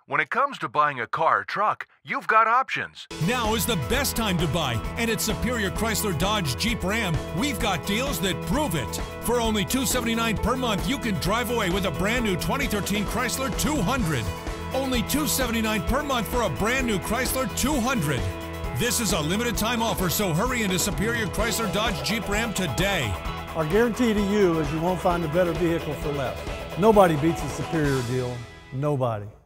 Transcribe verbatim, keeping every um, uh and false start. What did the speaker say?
When it comes to buying a car or truck, you've got options. Now is the best time to buy, and at Superior Chrysler Dodge Jeep Ram, we've got deals that prove it. For only two hundred seventy-nine dollars per month, you can drive away with a brand new twenty thirteen Chrysler two hundred. Only two hundred seventy-nine dollars per month for a brand new Chrysler two hundred. This is a limited time offer, so hurry into Superior Chrysler Dodge Jeep Ram today. Our guarantee to you is you won't find a better vehicle for less. Nobody beats a Superior deal. Nobody.